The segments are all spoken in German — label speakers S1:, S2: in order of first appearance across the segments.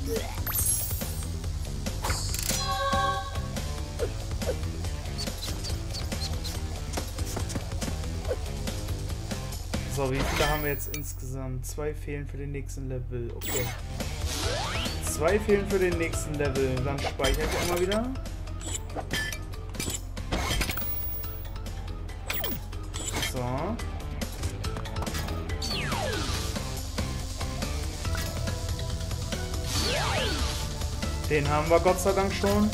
S1: So, wie viele haben wir jetzt insgesamt? 2 fehlen für den nächsten Level. Okay. 2 fehlen für den nächsten Level. Dann speichere ich immer wieder. So. Den haben wir Gott sei Dank schon.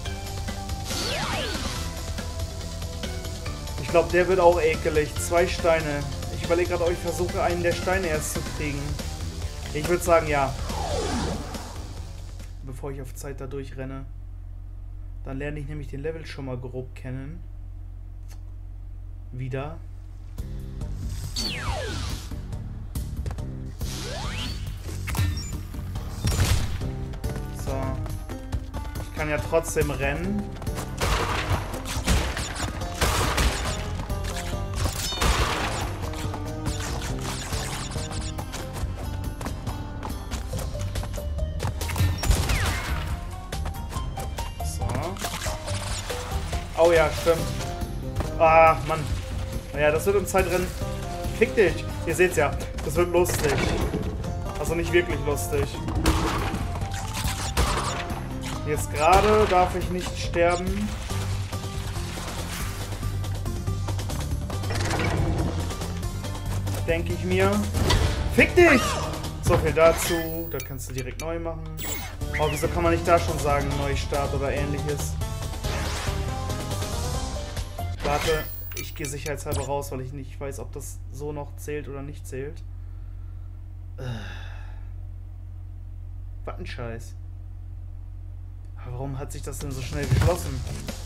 S1: Ich glaube, der wird auch ekelig. 2 Steine. Ich überlege gerade, ob ich versuche, einen der Steine erst zu kriegen. Ich würde sagen, ja. Bevor ich auf Zeit da durchrenne. Dann lerne ich nämlich den Level schon mal grob kennen. Wieder. So. Ich kann ja trotzdem rennen. Oh ja, stimmt. Ah, Mann. Naja, das wird im Zeitrennen... Fick dich. Ihr seht's ja. Das wird lustig. Also nicht wirklich lustig. Jetzt gerade darf ich nicht sterben. Denke ich mir. Fick dich! So viel dazu. Da kannst du direkt neu machen. Oh, wieso kann man nicht da schon sagen, Neustart oder ähnliches? Warte, ich gehe sicherheitshalber raus, weil ich nicht weiß, ob das so noch zählt oder nicht zählt. Was ein Scheiß. Aber warum hat sich das denn so schnell geschlossen?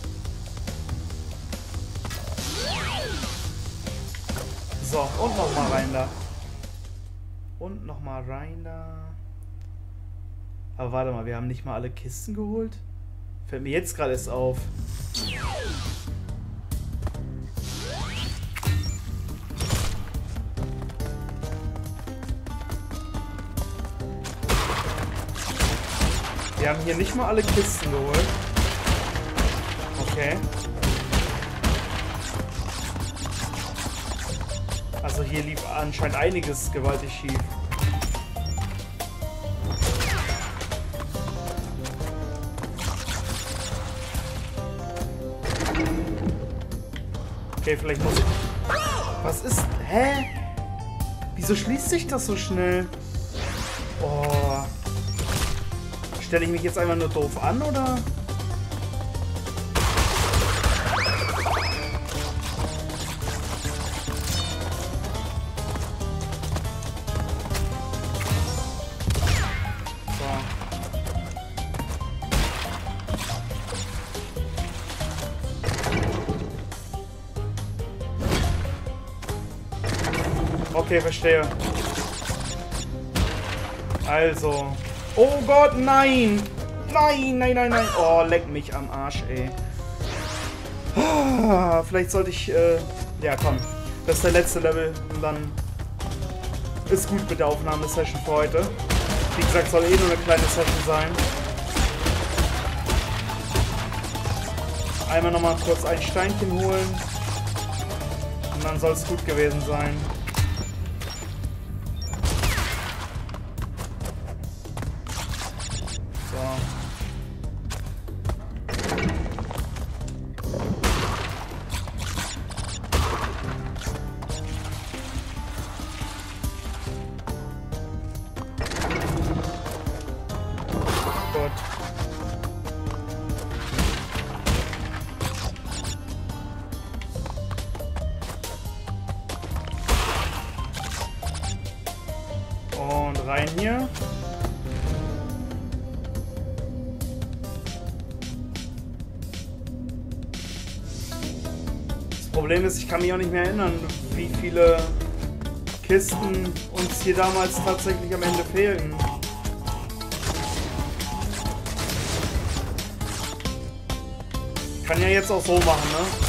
S1: So, und nochmal rein da. Und nochmal rein da. Aber warte mal, wir haben nicht mal alle Kisten geholt? Fällt mir jetzt gerade erst auf. Wir haben hier nicht mal alle Kisten geholt. Okay. Also hier lief anscheinend einiges gewaltig schief. Okay, vielleicht muss ich... Was ist... Hä? Wieso schließt sich das so schnell? Oh... Stelle ich mich jetzt einfach nur doof an, oder? So. Okay, verstehe. Also... Oh Gott, nein! Nein, nein, nein, nein! Oh, leck mich am Arsch, ey. Ah, vielleicht sollte ich, ja, komm. Das ist der letzte Level. Und dann ist gut mit der Aufnahmesession für heute. Wie gesagt, soll eh nur eine kleine Session sein. Einmal nochmal kurz ein Steinchen holen. Und dann soll es gut gewesen sein. Und rein hier. Das Problem ist, ich kann mich auch nicht mehr erinnern, wie viele Kisten uns hier damals tatsächlich am Ende fehlten. Ich kann ja jetzt auch so machen, ne?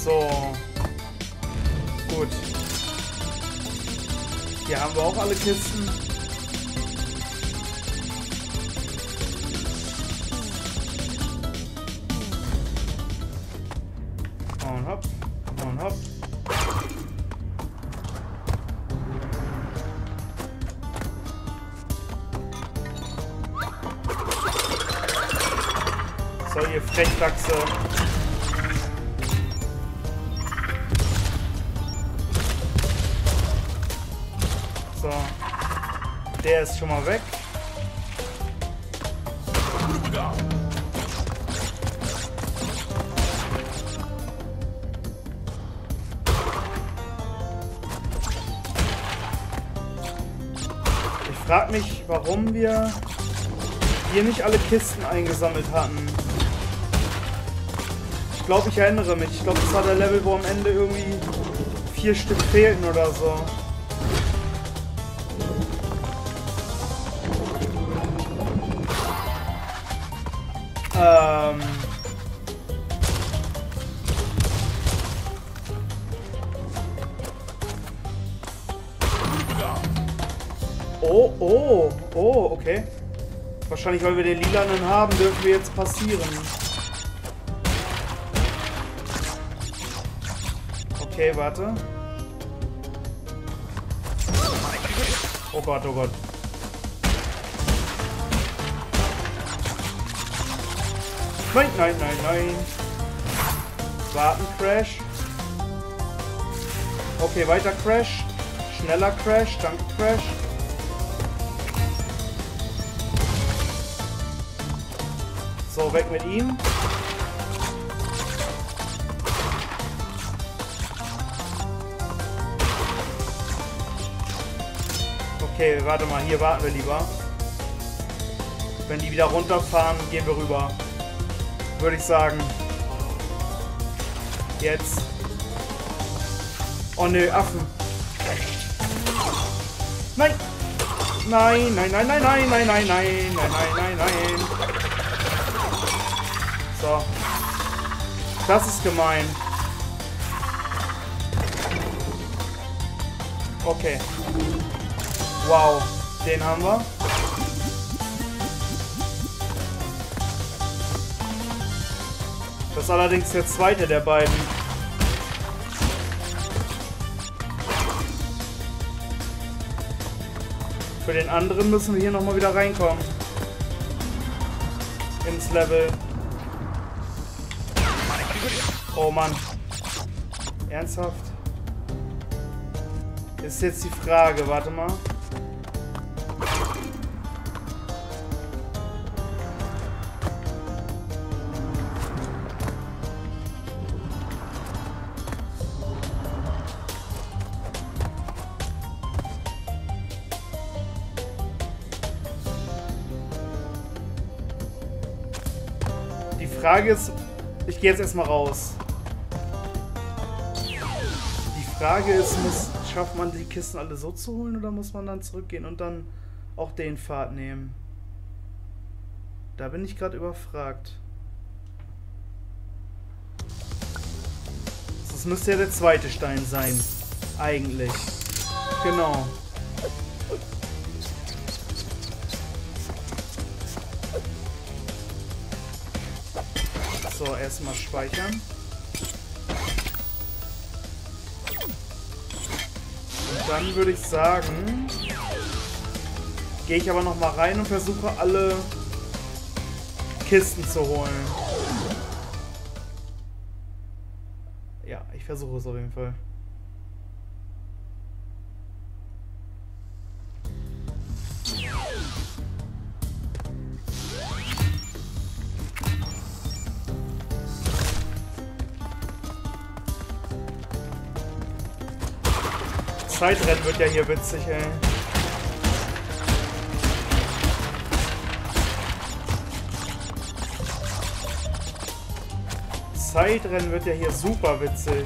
S1: So. Gut. Hier haben wir auch alle Kisten. Und hopp. Und hopp. So, ihr Frechdachse. So. Der ist schon mal weg. Ich frage mich, warum wir hier nicht alle Kisten eingesammelt hatten. Ich glaube, ich erinnere mich. Ich glaube, das war der Level, wo am Ende irgendwie 4 Stück fehlten oder so. Oh, okay. Wahrscheinlich, weil wir den lilanen haben, dürfen wir jetzt passieren. Okay, warte. Oh Gott, oh Gott. Nein, nein, nein, nein. Warten, Crash. Okay, weiter Crash. Schneller Crash, danke Crash. So, weg mit ihm. Okay, warte mal, hier warten wir lieber. Wenn die wieder runterfahren, gehen wir rüber. Würde ich sagen. Jetzt. Oh nö, Affen. Nein! Nein, nein, nein, nein, nein, nein, nein, nein, nein, nein, nein, nein. So. Das ist gemein. Okay. Wow. Den haben wir. Das ist allerdings der zweite der beiden. Für den anderen müssen wir hier nochmal wieder reinkommen. Ins Level. Oh Mann. Ernsthaft? Ist jetzt die Frage, warte mal. Die Frage ist, ich gehe jetzt erstmal raus. Die Frage ist, schafft man die Kisten alle so zu holen oder muss man dann zurückgehen und dann auch den Pfad nehmen? Da bin ich gerade überfragt. Das müsste ja der zweite Stein sein. Eigentlich. Genau. So, erstmal speichern. Und dann würde ich sagen, gehe ich aber noch mal rein und versuche alle Kisten zu holen. Ja, ich versuche es auf jeden Fall. Zeitrennen wird ja hier witzig, ey. Zeitrennen wird ja hier super witzig.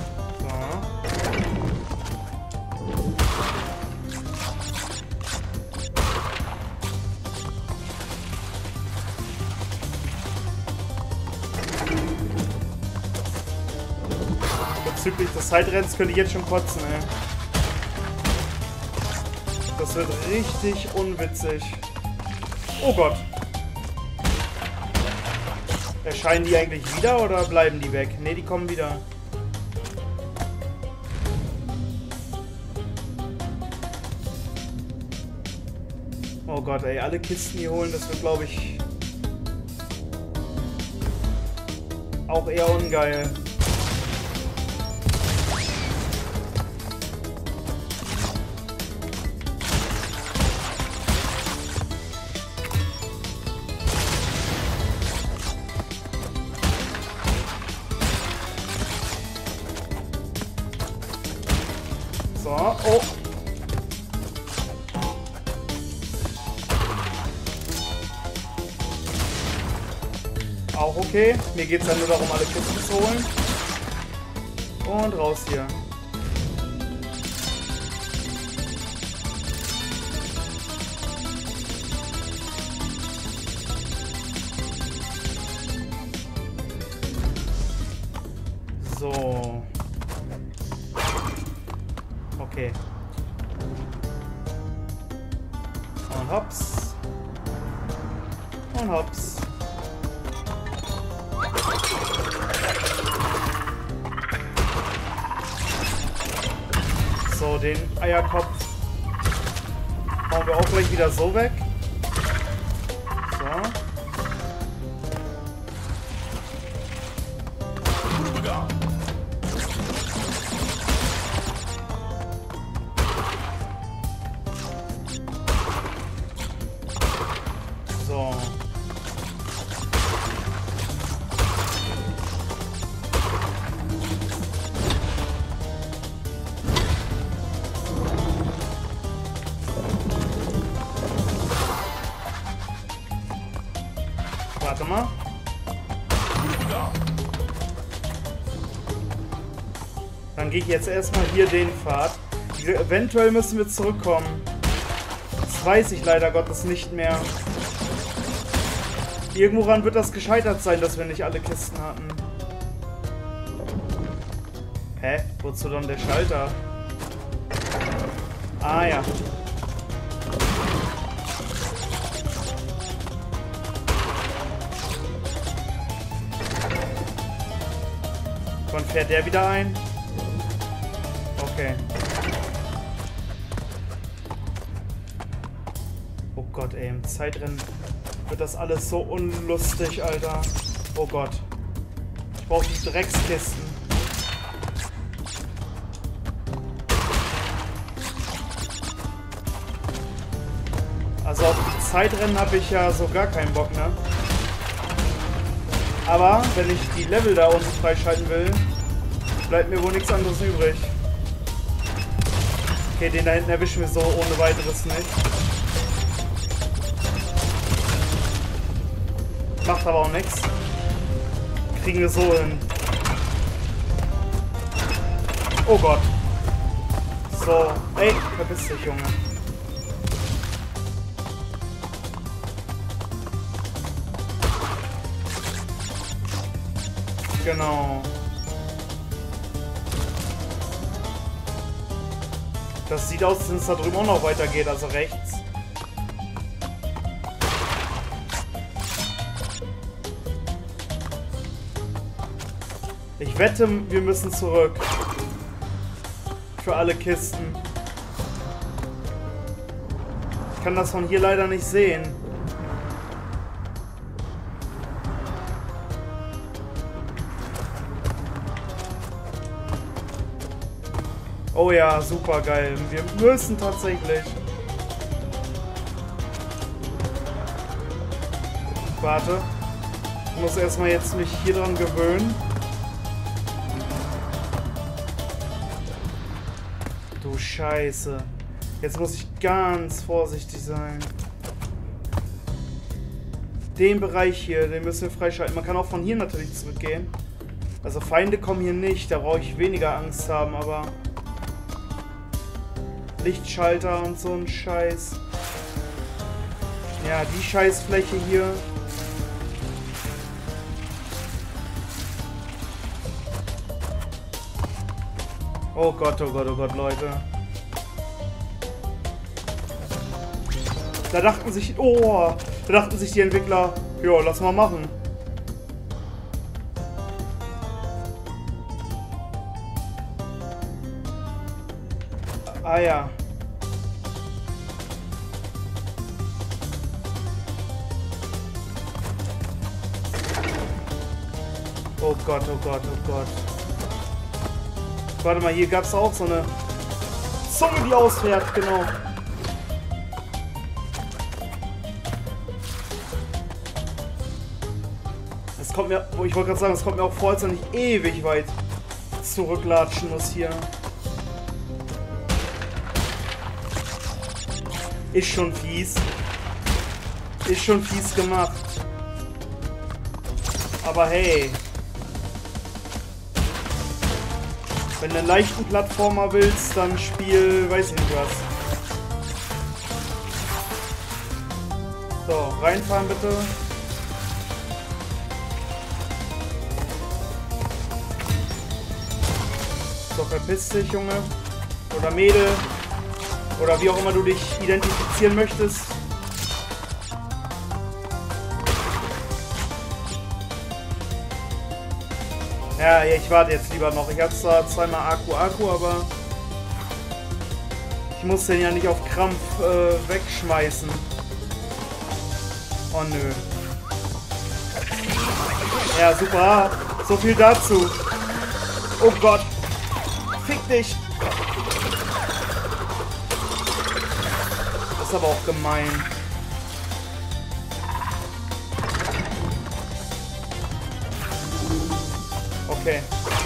S1: So. bezüglich des Zeitrenns könnte ich jetzt schon kotzen, ey. Das wird richtig unwitzig. Oh Gott. Erscheinen die eigentlich wieder oder bleiben die weg? Ne, die kommen wieder. Oh Gott, ey, alle Kisten hier holen, das wird, glaube ich, auch eher ungeil. So, oh. Auch okay. Mir geht es ja nur darum, alle Kisten zu holen. Und raus hier. So. Okay. Und hops. Und hops. So, den Eierkopf hauen wir auch gleich wieder so weg. So. So. Warte mal. Dann gehe ich jetzt erstmal hier den Pfad. Eventuell müssen wir zurückkommen. Das weiß ich leider Gottes nicht mehr. Irgendworan wird das gescheitert sein, dass wir nicht alle Kisten hatten. Hä? Wozu dann der Schalter? Ah ja. Wann fährt der wieder ein? Okay. Oh Gott, ey, im Zeitrennen wird das alles so unlustig, Alter. Oh Gott. Ich brauche die Dreckskisten. Also auf die Zeitrennen habe ich ja so gar keinen Bock, ne? Aber wenn ich die Level da unten freischalten will, bleibt mir wohl nichts anderes übrig. Okay, den da hinten erwischen wir so ohne weiteres nicht. Macht aber auch nichts. Kriegen wir so hin. Oh Gott. So. Ey, verpiss dich, Junge. Genau. Das sieht aus, als wenn es da drüben auch noch weitergeht, also rechts. Ich wette, wir müssen zurück. Für alle Kisten. Ich kann das von hier leider nicht sehen. Oh ja, super geil. Wir müssen tatsächlich. Warte. Ich muss erstmal jetzt mich hier dran gewöhnen. Du Scheiße. Jetzt muss ich ganz vorsichtig sein. Den Bereich hier, den müssen wir freischalten. Man kann auch von hier natürlich zurückgehen. Also Feinde kommen hier nicht, da brauche ich weniger Angst haben, aber... Lichtschalter und so ein Scheiß. Ja, die Scheißfläche hier. Oh Gott, Leute. Da dachten sich... Oh! Da dachten sich die Entwickler... Ja, lass mal machen. Ah ja. Oh Gott, oh Gott, oh Gott. Warte mal, hier gab es auch so eine Zunge, die ausfährt, genau. Es kommt mir, ich wollte gerade sagen, es kommt mir auch vor, als wenn ich ewig weit zurücklatschen muss hier. Ist schon fies. Ist schon fies gemacht. Aber hey. Wenn du einen leichten Plattformer willst, dann spiel, weiß ich nicht was. So, reinfahren bitte. So, verpiss dich, Junge. Oder Mädel. Oder wie auch immer du dich identifizieren möchtest. Ja, ich warte jetzt lieber noch. Ich habe zwar zweimal Akku, aber ich muss den ja nicht auf Krampf wegschmeißen. Oh nö. Ja, super. So viel dazu. Oh Gott. Fick dich. Das ist aber auch gemein. Okay.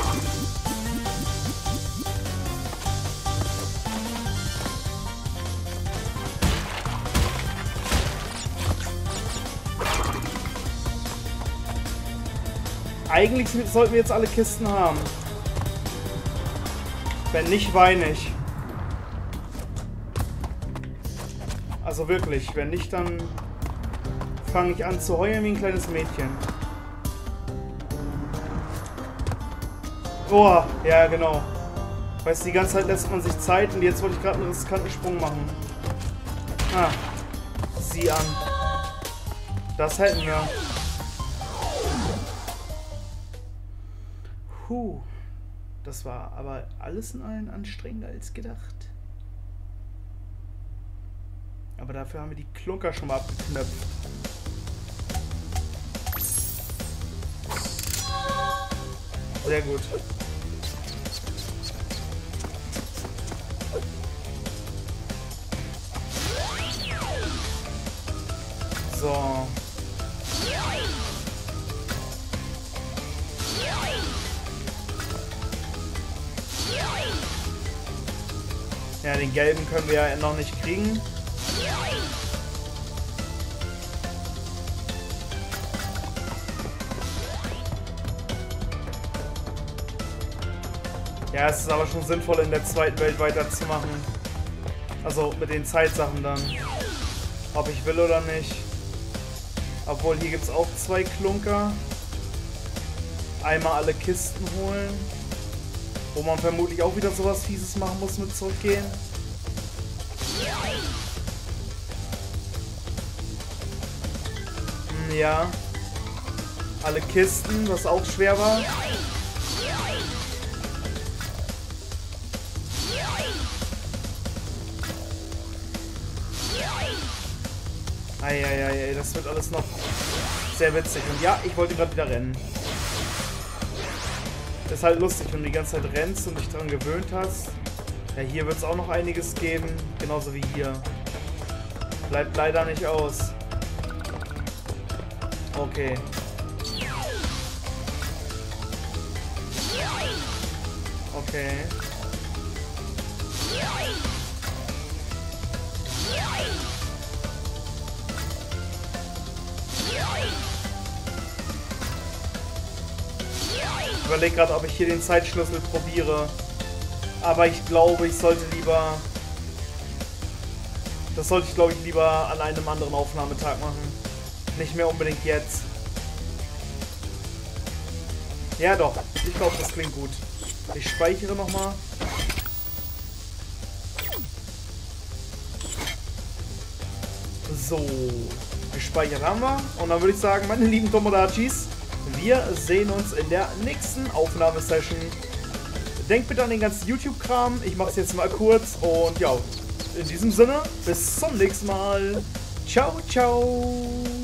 S1: Eigentlich sollten wir jetzt alle Kisten haben. Wenn nicht, weine ich. Also wirklich, wenn nicht, dann fange ich an zu heulen wie ein kleines Mädchen. Oh, ja genau. Weißt du, die ganze Zeit lässt man sich Zeit und jetzt wollte ich gerade einen riskanten Sprung machen. Ah, sieh an. Das hätten wir. Das war aber alles in allem anstrengender als gedacht. Aber dafür haben wir die Klunker schon mal abgeknöpft. Sehr gut. So. Ja, den gelben können wir ja noch nicht kriegen. Ja, es ist aber schon sinnvoll, in der zweiten Welt weiterzumachen. Also mit den Zeitsachen dann. Ob ich will oder nicht. Obwohl, hier gibt es auch 2 Klunker. Einmal alle Kisten holen. Wo man vermutlich auch wieder sowas Fieses machen muss mit zurückgehen. Ja. Alle Kisten, was auch schwer war. Eieiei, das wird alles noch sehr witzig. Und ja, ich wollte gerade wieder rennen. Ist halt lustig, wenn du die ganze Zeit rennst und dich daran gewöhnt hast. Ja, hier wird es auch noch einiges geben. Genauso wie hier. Bleibt leider nicht aus. Okay. Okay. Ich überlege gerade, ob ich hier den Zeitschlüssel probiere. Aber ich glaube, ich sollte lieber... Das sollte ich, glaube ich, lieber an einem anderen Aufnahmetag machen. Nicht mehr unbedingt jetzt. Ja doch, ich glaube, das klingt gut. Ich speichere nochmal. So, gespeichert haben wir. Und dann würde ich sagen, meine lieben Tomodachis, wir sehen uns in der nächsten Aufnahmesession. Denkt bitte an den ganzen YouTube-Kram. Ich mache es jetzt mal kurz. Und ja, in diesem Sinne, bis zum nächsten Mal. Ciao, ciao.